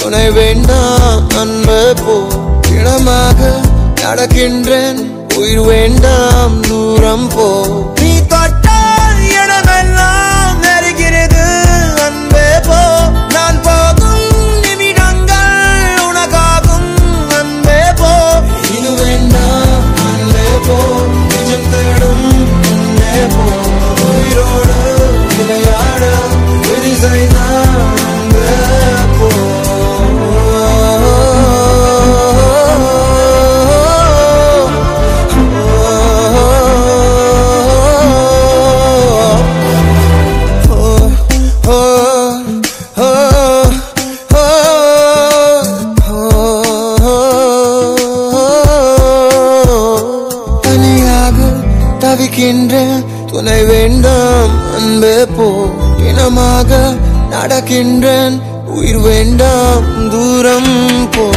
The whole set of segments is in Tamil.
துணை வேண்டாம் அன்பே போ இடமாக நடக்கின்றேன் உயிர் வேண்டாம் தூரம் போ நீ தொட்டால் இடமெல்லாம் நெருகிறது அன்பே போ நான் போகும் நிமிடங்கள் உனக்காகும் அன்பே போ இது வேண்டாம் அன்பே போ நிஜம் தேடும் அன்பே போ உயிரோடு விளையாட விதி செய்தான் அன்பே போ தவிக்கின்றேன் துணை வேண்டாம் அன்பே போ இனமாக நடக்கின்றேன் உயிர் வேண்டாம் தூரம் போ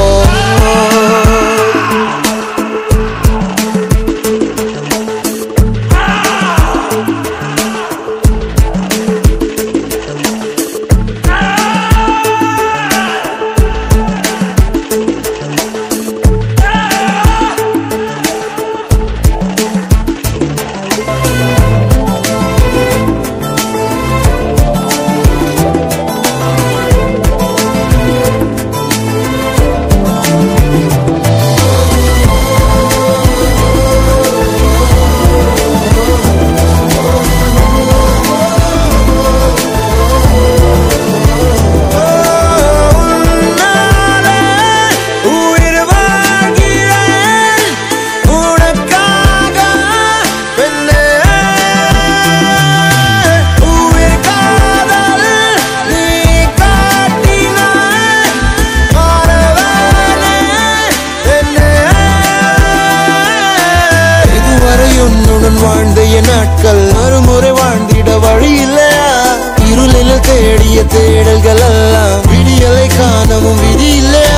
வாழ்ந்த என் நாட்கள் மறுமுறை வாழ்ந்திட வழி இல்லையா இருளில் தேடிய தேடல்கள் எல்லாம் விடியலை காணவும் விதி இல்லையா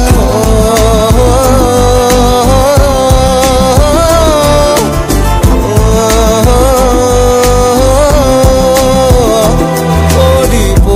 ஓடி போ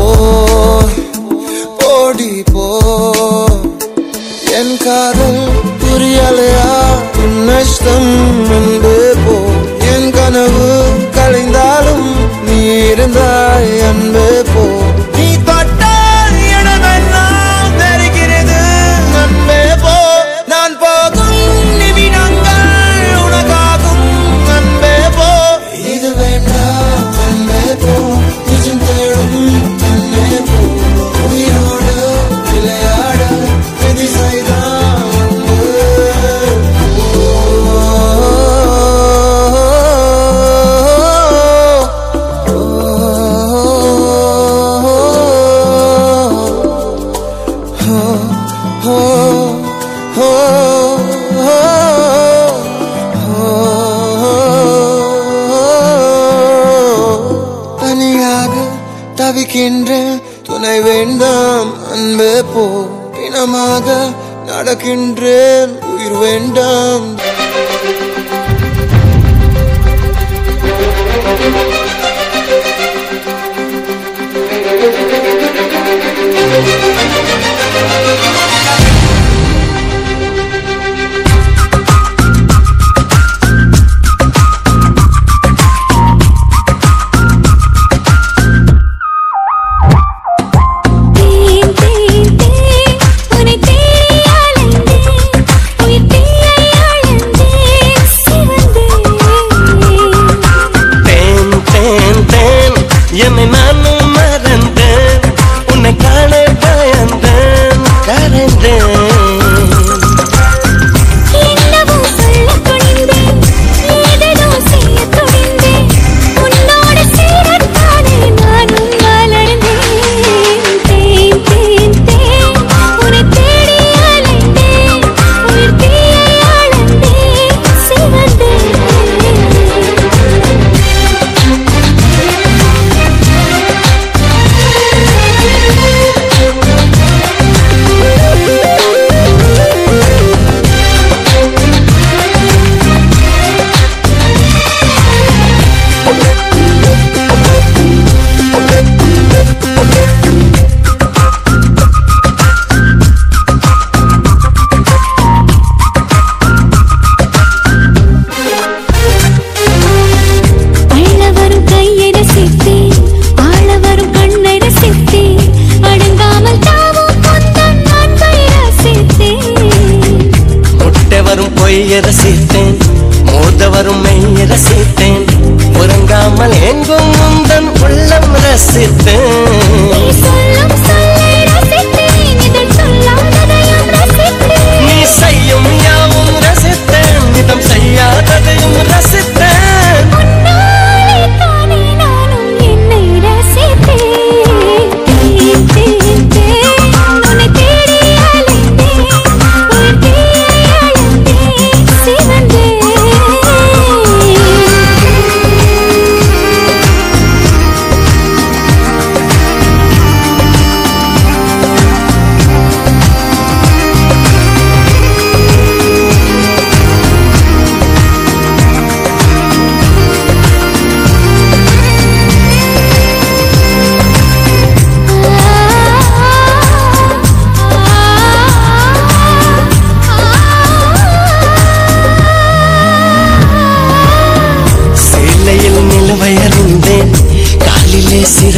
ஓடி போ என் காதல் புரியலையா உன் நஷ்டம் என்பே போ என் கனவு கலைந்தாலும் நீ இருந்தாய் அன்பே போ நீ தொட்டால் இடமெல்லாம் நெருக்கிறது அன்பே போ நான் போகும் நிமிடங்கள் உனக்காகும் அன்பே போ இது வேண்டாம் அன்பே போ நிஜம் தேடும் அன்பே போ உயிரோடு விளையாட விதி செய்தான் தனியாக தவிக்கின்றேன் துணை வேண்டாம் அன்பே போ இனமாக நடக்கின்றேன் உயிர் வேண்டாம்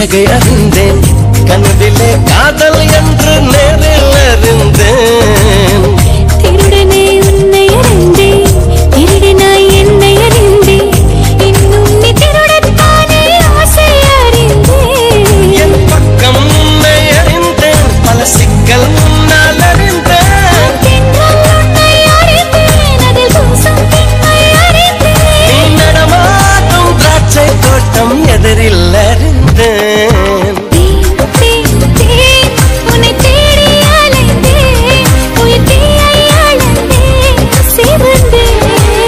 புன்னகை அறிந்தேன் கனவிலே காதல் என்று நேரில் அறிந்தேன் திருடனே உன்னை அறிந்தேன் திருடனாய் என்னை அறிந்தேன் இன்னும் நீ திருடத்தானே ஆசை அறிந்தேன் என் பக்கம் உன்னை அறிந்தேன் பல சிக்கல் முன்னால் அறிந்தேன் உன்னை அறிந்தேன் அதில் பூசும் பெண்மை அறிந்தேன் நீ நடமாடும் திராட்சை தோட்டம் எதிரில் அறிந்தேன் உன்னை தேடி அலைந்தேன் உயிர் தீயை அளந்தேன் சிவந்தேன்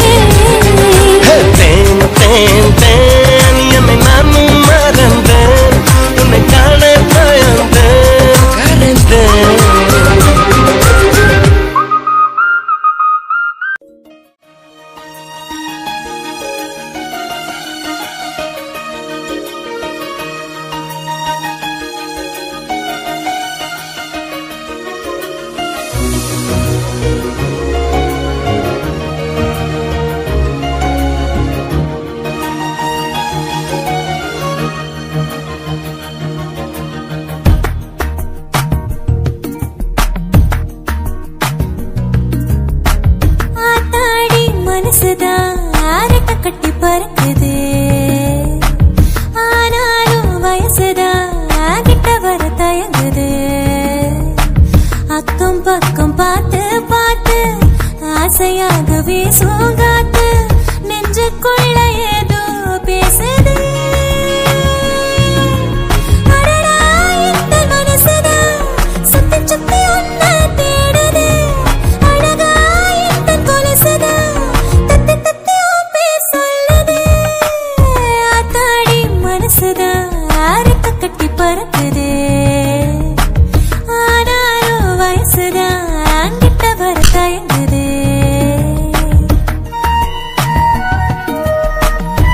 தேன் தேன் தேன் என்னை நானும் மறந்தேன் உன்னை காண பயந்தேன் கரைந்தேன் ஆத்தாடி மனசுதான் அரட்ட கட்டி பறக்குது ஆனாலும் வயசுதான் கிட்ட வர தயங்குது அக்கம் பக்கம் பார்த்து பார்த்து ஆசையாக வீசும் காத்து நெஞ்சுக்குள்ள ஏதோ பேசுது அடடா இந்த மனசுதான் சுத்தி சுத்தி உன்னை தேடுது அழகா இந்த கொலுசுதான் தத்தி தத்தி உன் பேர் சொல்லுது ஆத்தாடி மனசுதான் அரட்ட கட்டி பறக்குது ஆனாலும் வயசுதான் கிட்ட வர தயங்குது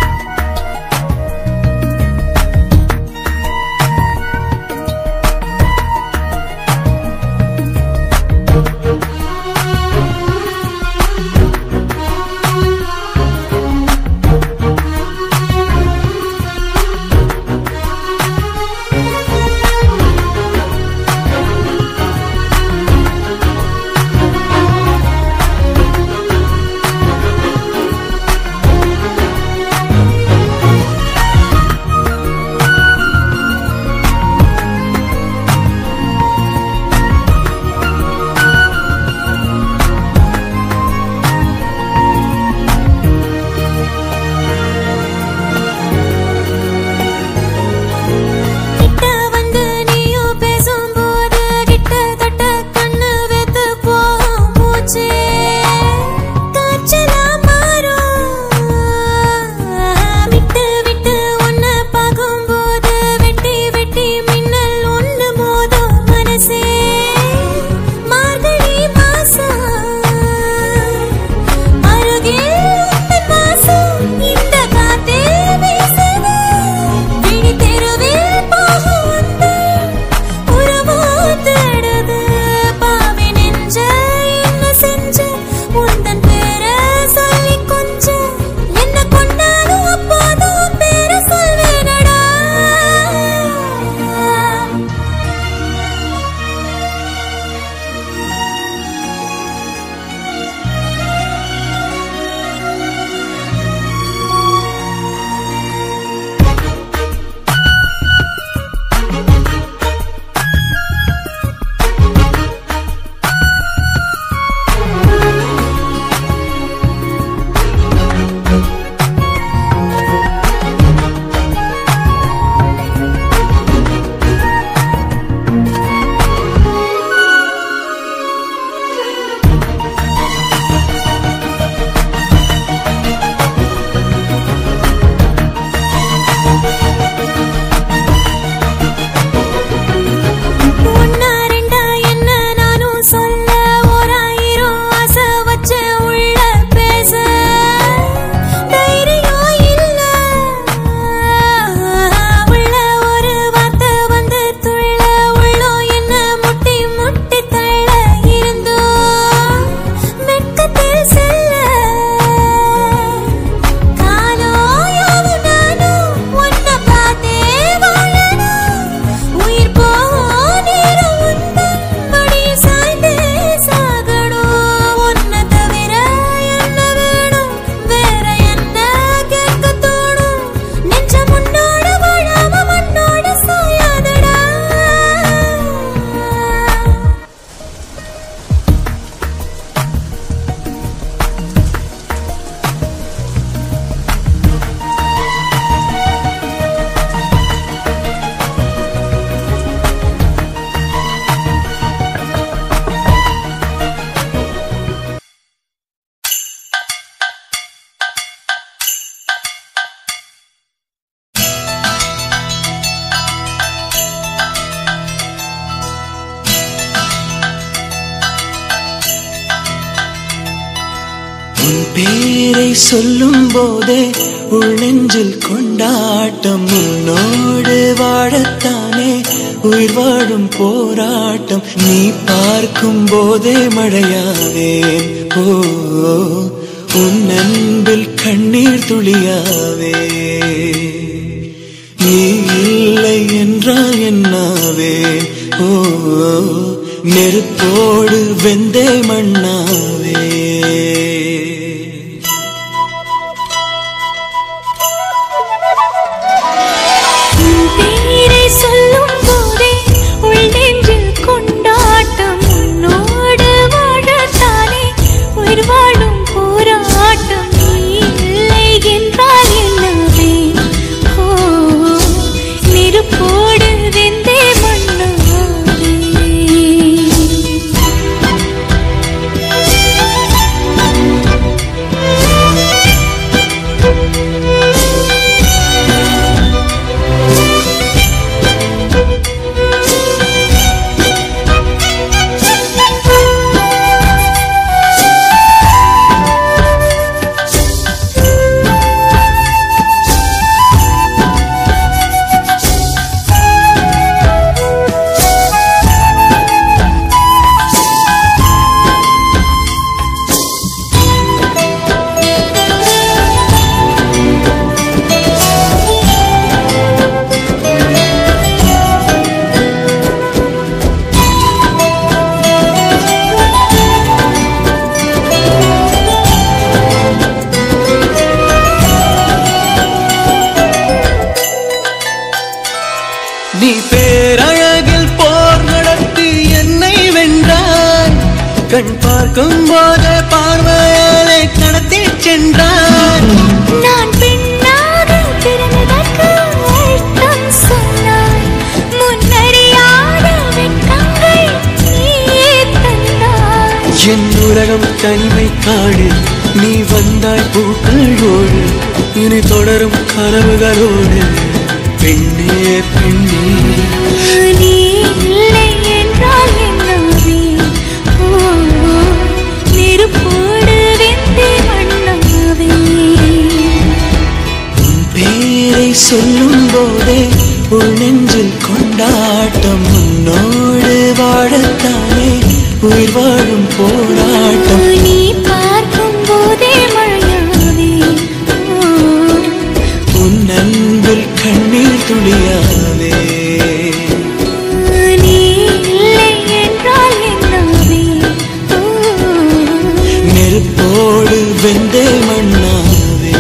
பேரை சொல்லும் போதே உள் நெஞ்சில் கொண்டாட்டம் உன்னோடு வாழத்தானே உயிர் வாழும் போராட்டம் நீ பார்க்கும் போதே மழையாவேன் ஓ உன் அன்பில் கண்ணீர் துளியாவே நீ இல்லை என்றால் என்னாவே ஓ நெருப்போடு வெந்தே மண்ணாவே நீ பேரழகில் போர் நடத்தி என்னை வென்றாய் கண் பார்க்கும் போது பார்வையாலே கடத்தி சென்றாய் நான் பெண்ணாக பிறந்ததற்கு அர்த்தம் சொன்னாய் முன்னறியாத வெட்கங்கள் நீயே தந்தாய் என் உலகம் தனிமை காடு நீ வந்தாய் பூக்களோடு இனி தொடரும் கனவுகளோடு பெண்ணே பெண்ணே நீ இல்லை என்றால் என்னாவே ஓ நெருப்போடு வெந்தே மண்ணாவே உன் பேரை சொல்லும் போதே உள் நெஞ்சில் கொண்டாட்டம் உன்னோடு வாழத்தானே உயிர் வாழும் போராட்டம் நீ பார்க்கும் போதே மழையாவே உன் அன்பில் கண்ணீர் துளியாவே நீ இல்லை என்றால் என்னாவே நெருப்போடு வெந்தே மண்ணாவே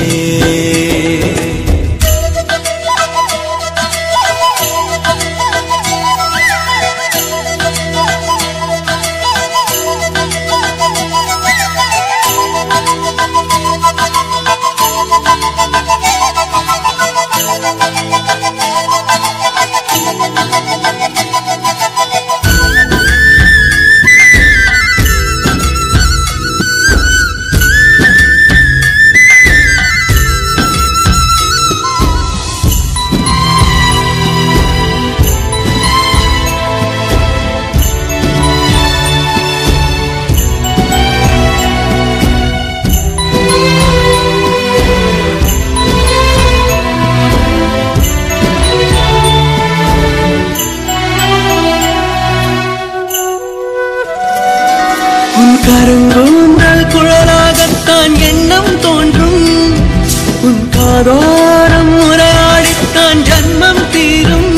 கருங்கூந்தல் குழலாகத்தான் எண்ணம் தோன்றும் உன் காதோரம் உரையாடித்தான் ஜன்மம் தீரும்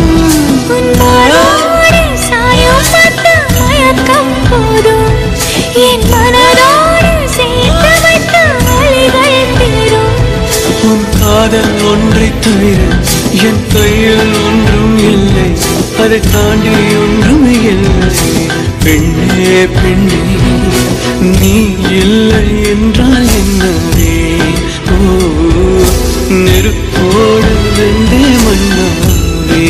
மயக்கம் போதும் என் மனதோடு சேர்த்து வைத்த வழிகள் தீரும் உன் காதல் ஒன்றை தவிர என் கையில் ஒன்றும் இல்லை அதை தாண்டி ஒன்றும் இல்லை பெண்ணே பெண்ணே நீ இல்லை என்றால் என்னவே ஓ நெருப்போடு வெந்தே மண்ணாவே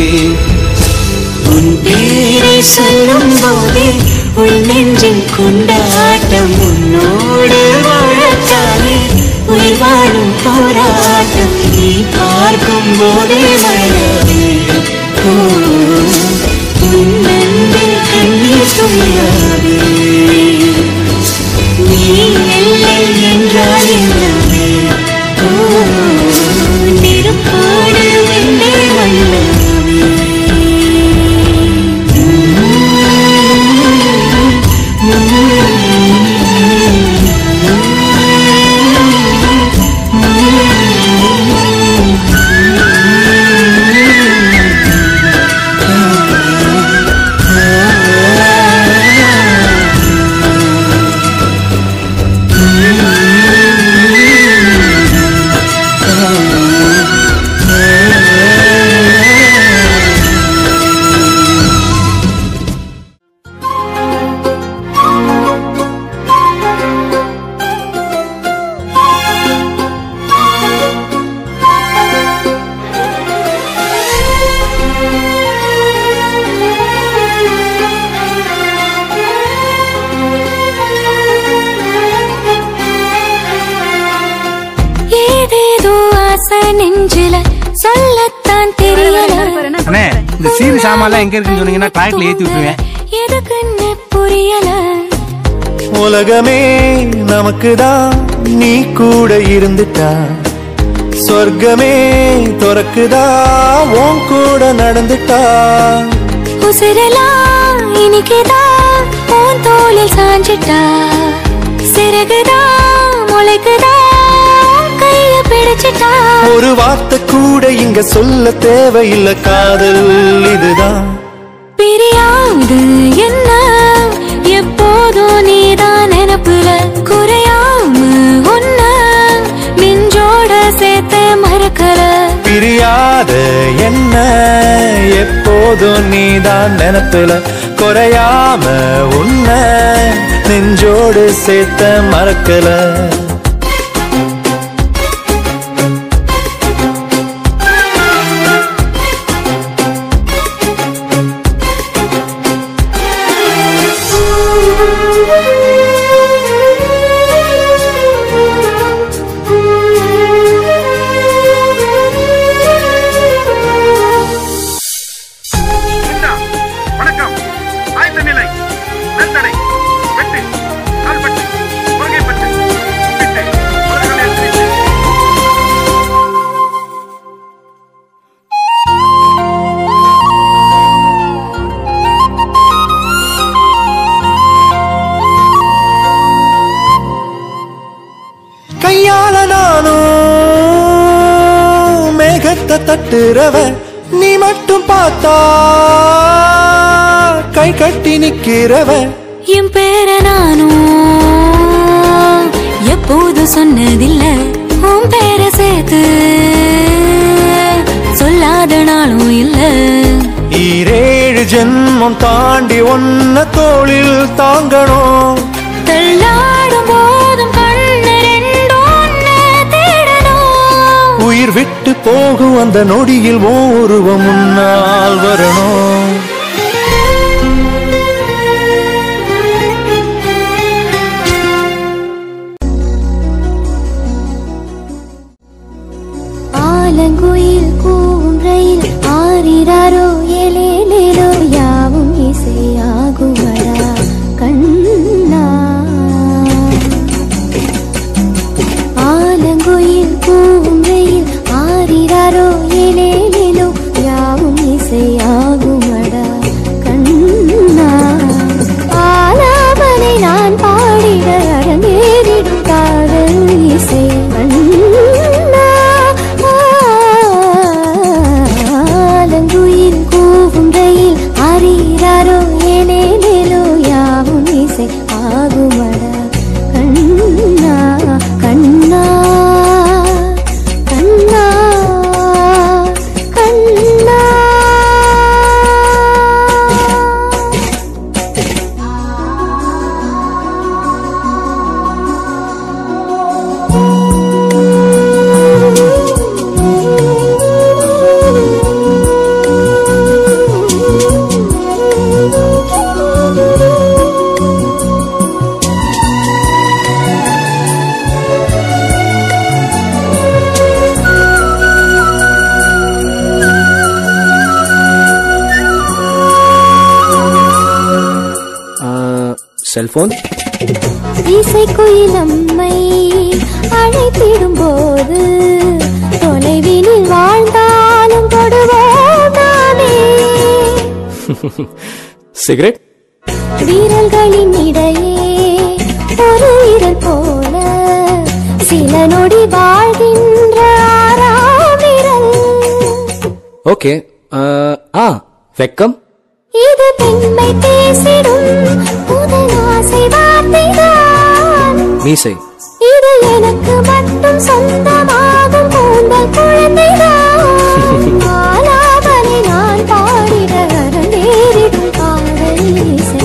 உன் பேரை சொல்லும் போதே உள் நெஞ்சில் கொண்டாட்டம் உன்னோடு வாழத்தானே உயிர் வாழும் போராட்டம் நீ பார்க்கும் போதே மழையாவே உன் அன்பில் கண்ணீர் துளியாவே நீ இல்லை என்று தான் தெரியல. அண்ணே இந்த சீரு சாமான்லாம் எங்க இருக்குன்னு சொன்னீங்கன்னா டிராக்ல ஏத்தி விட்டுருவேன். எதுக்குன்னு புரியல. உலகமே நமக்குதான் நீ கூட இருந்துட்டா, சொர்க்கமே துறக்குதா உன் கூட நடந்துட்டா. உசிரெல்லாம் இனிக்குதான் உன் தோளில் சாஞ்சிட்டா, சிறகுதான் முளைக்குதா கைய பிடிச்சிட்டா. ஒரு வார்த்தை கூட இங்க சொல்ல தேவையில்ல, காதல் இதுதான். பிரியாது என்ன எப்போதும் நீதான் நினப்புல, குறையாம ஒன்ன நெஞ்சோட சேர்த்து மறக்கல. பிரியாத என்ன எப்போதும் நீதான் நினைப்புல, குறையாம உன்ன நெஞ்சோடு சேர்த்த மறக்கல. கையால நானும் மேகத்தை தட்டுறவ, நீ மட்டும் பார்த்தா கை கட்டி நிக்கிறவ. என் பேர நானும் எப்போது சொன்னதில்ல, உன் பேர சேர்த்து சொல்லாத நாளும் இல்ல. 7 ஜென்மம் தாண்டி ஒன்ன தோளில் தாங்கணும், தள்ளாடும் போதும் கண்ணு ரெண்டும் ஒன்ன தேடணும். உயிர் விட்டு போகும் அந்த நொடியில் உருவம் முன்னால் வரணும். ஆலங்குயில் கூவும் ரயில் ஆரிராரோ ஏலேலேலோ யாவும் இசையாகுமடா கண்ணா. ஆலங்குயில் கூவும் ரயில் ஆரிராரோ ஏலேலேலோ யாவும் இசையாகுமடா கண்ணா. ஆலாபனை நான் பாடிட அரங்கேறிடும் காதல் இசை கண்ணா. ஆலங்குயில் கூவும் ரயில் ஆரிராரோ ஏலேலேலோ யாவும் இசை ஆகுமடா கண்ணா கண்ணா கண்ணா கண்ணா. செல்போன் இசைக்குயில் நம்மை அழைத்திடும் போது தொலைவினில் வாழ்ந்தாலும் தொடுவோம் நாமே. சிகரெட் வீரர்களின் இடையே ஒரு வீரர் போல சில நொடி வாழ்கின்ற ஆறாம் வீரல். ஓகே. வெக்கம் இது பெண்மை பேசிடும் முதல் ஆசை வார்த்தைதான். மீசை இது எனக்கு மட்டும் சொந்தமாகும் கூந்தல் குழந்தைதான். ஆலாபனை நான் பாடிட நேரிடும் காதல் இசை.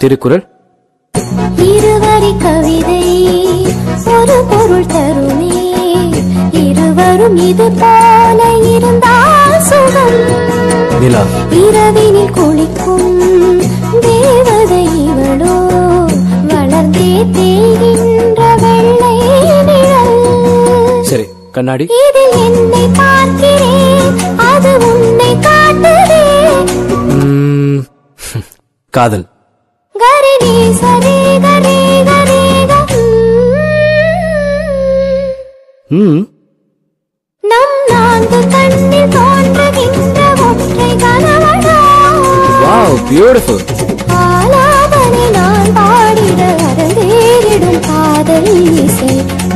திருக்குறள். இருவரி கவிதை ஒரு பொருள் தருமே, இருவரும் இது போல இருந்தால் சுகம். நிலா. இரவினில் குளிக்கும் தேவதை இவளோ, வளர்ந்தே தேய்கின்ற வெள்ளை நிழல். சரி, கண்ணாடி. இதில் என்னை பார்க்கிறேன், அது உன்னை காட்டுதே. காதல். கரிணி சரி கரி கரி நம் நான்கு கண்ணில் தோன்றுகின்ற ஒற்றை கணவனா. Wow, beautiful. ஆலாபனை நான் பாடிட அரங்கேறிடும் காதல் இசை.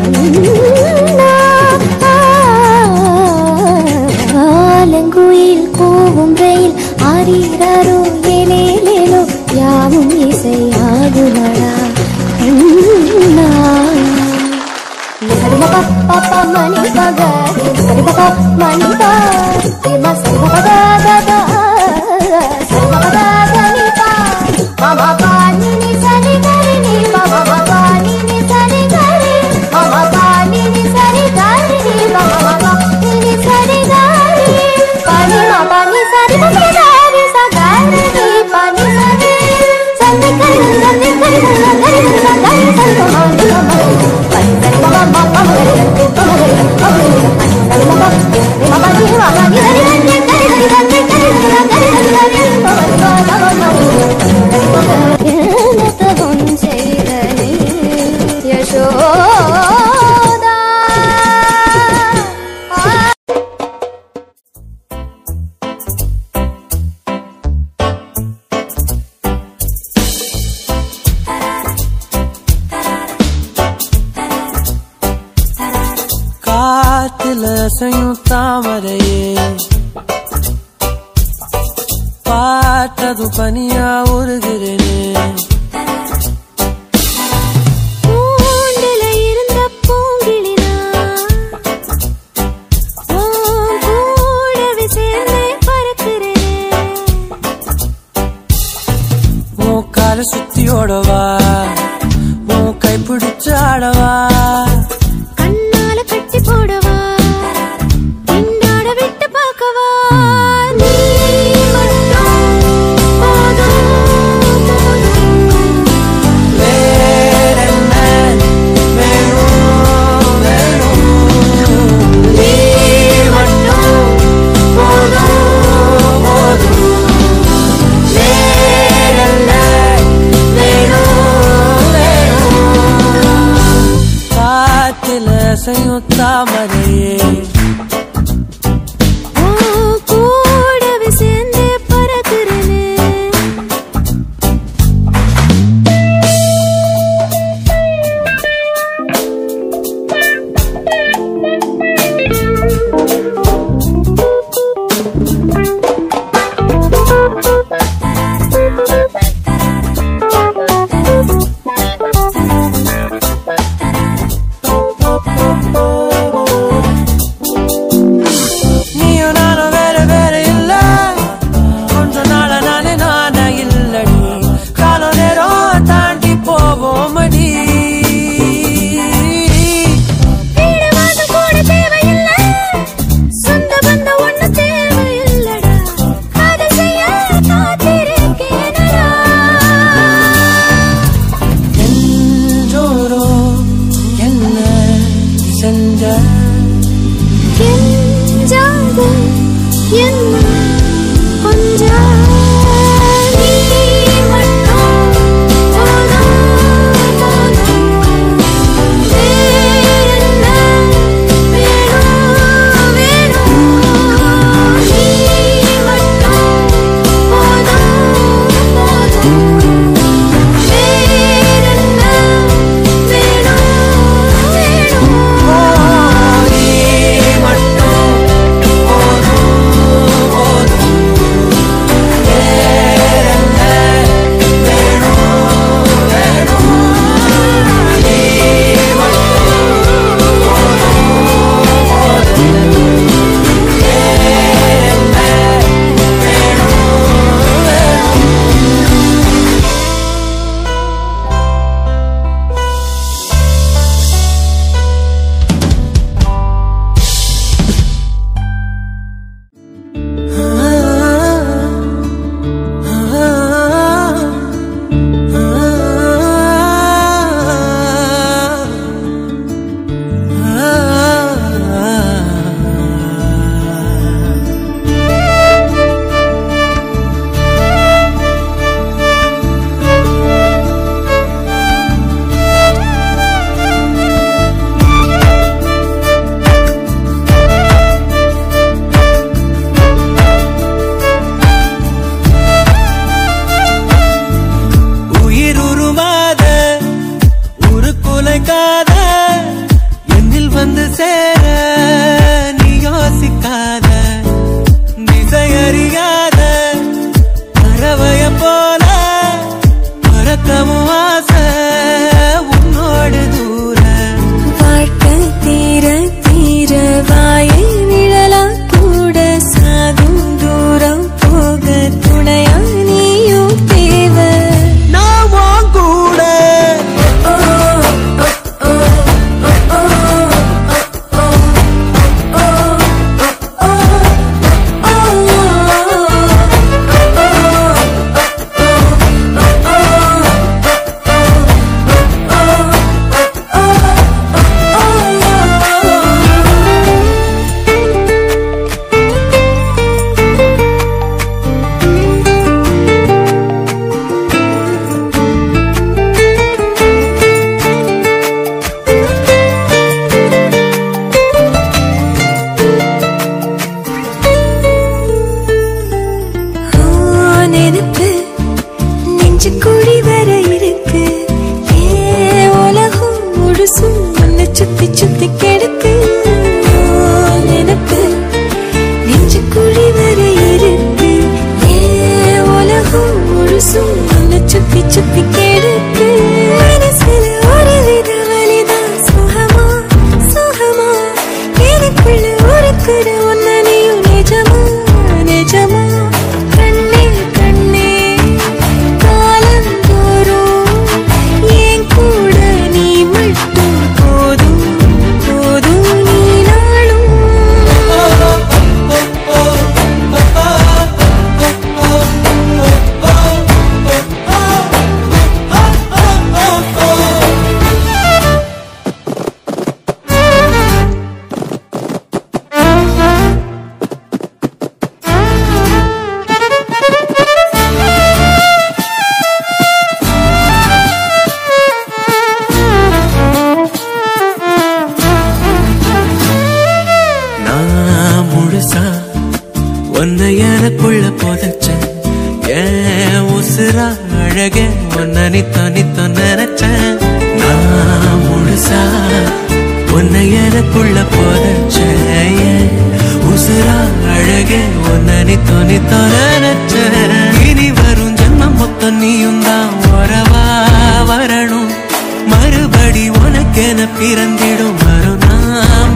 ஆலங்குயில் கூவும் ரயில் ஆரீரோ ஏலேலேலோ யாவும் இசை ஆகுமடா. பப்பா மணி பக பப்பா மணி பக சரி மாமா பாணி நீ சரி கரி நீ மாமா பாணி நீ சரி கரி மாமா பாணி நீ சரி கரி நீ மாமா பாணி நீ சரி கரி பாணி மாமா நீ சரி கரி சகரி நீ பாணி சரி சரி கரி சரி கரி சரி கரி சரி மாமா மாமா மாமா காத்திலசையும் தாமரையே பாட்டது பனியா உருகிறேனே. பூண்டில இருந்த பூங்கிளினா கூடவே சேர்ந்தே பறக்கிறேனே. உன் காலை சுத்தியோடவா, உன் கைப்பிடிச்சு ஆடவா, கண்ணால கட்டி போடவா, பின்னாட விட்டு பார்க்கவா. நீ மட்டும் போதும் போதும். உன்னை எனக்குள்ள புதைச்ச ஏன் உசுரா அழகே உன்னை நித்த நினைச்சேன் நான் முழுசா உன்னை எனக்குள்ள புதைச்ச ஏன் உசுரா அழகே உன்னை நித்த நினைச்சேன் இனி வரும் ஜென்மம் மொத்தம் நீயும் தான் வரவா வரணும் மறுபடி உனக்கென பிறந்திடும் மறுநாள்